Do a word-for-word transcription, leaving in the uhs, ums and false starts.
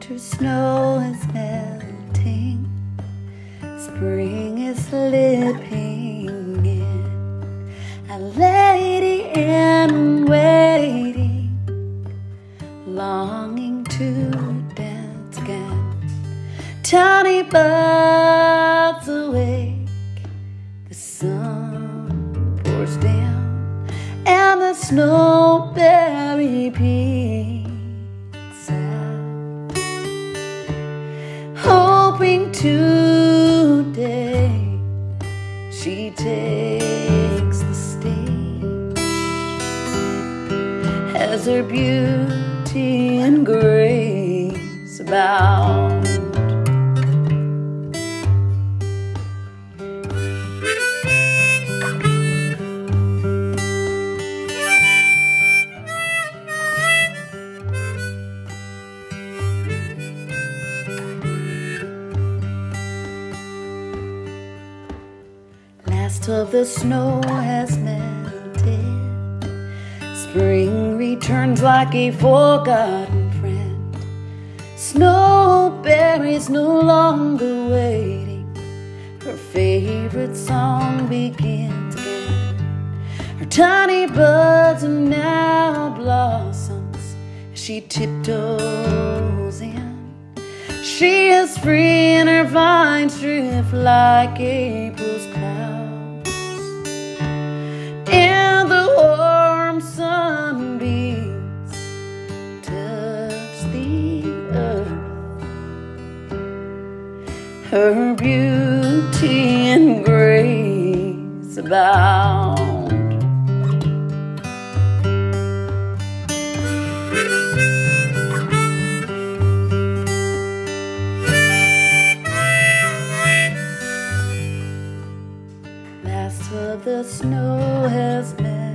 winter snow is melting, spring is slipping in, a lady in waiting, longing to dance again. Tiny buds awake, the sun pours down, and the snowberry peaks out, hoping today she takes the stage as her beauty and grace abound. Last of the snow has melted, spring returns like a forgotten friend. Snowberry's no longer waiting, her favorite song begins again. Her tiny buds are now blossoms as she tiptoes in. She is free and her vines drift like April's clouds, and the warm sunbeams touch the earth. Her beauty and grace abound. Last of the snow has melted,